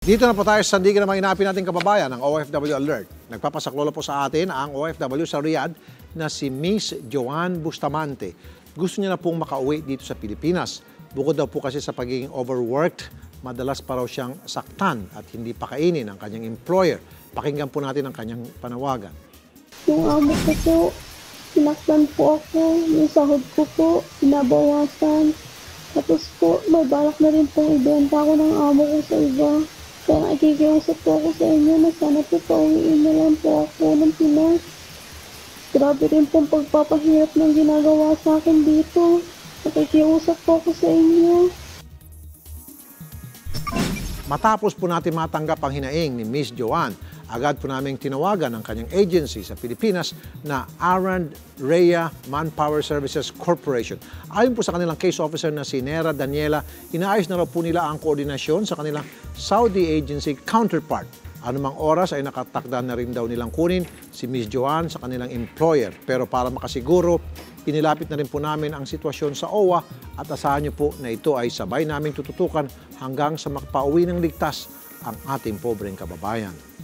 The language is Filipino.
Dito na po tayo sa sandigan ng mga inapin nating kababayan, ang OFW Alert. Nagpapasaklolo po sa atin ang OFW sa Riyadh na si Miss Joanne Bustamante. Gusto niya na pong makauwi dito sa Pilipinas. Bukod daw po kasi sa pagiging overworked, madalas pa raw siyang saktan at hindi pakainin ang kanyang employer. Pakinggan po natin ang kanyang panawagan. Yung amo ko po, sinaktan po ako. Yung sahod ko po, pinabawasan. Tapos po, may balak na rin pong ibenta ko ng amo ko sa iba. Kaya nakikiusap po ako sa inyo na sana po pauwiin na lang po ako ng Pinas. Grabe rin pong pagpapahirap ng ginagawa sa akin dito. Nakikiusap po ako sa inyo. Matapos po natin matanggap ang hinaing ni Miss Joanne, agad po namin tinawagan ang kanyang agency sa Pilipinas na Arand Rhea Manpower Services Corporation. Ayon po sa kanilang case officer na si Nera Daniela, inaayos na raw po nila ang koordinasyon sa kanilang Saudi agency counterpart. Anumang oras ay nakatakda na rin daw nilang kunin si Miss Joanne sa kanilang employer. Pero para makasiguro, inilapit na rin po namin ang sitwasyon sa OWA at asahan niyo po na ito ay sabay namin tututukan hanggang sa makapauwi ng ligtas ang ating pobreng kababayan.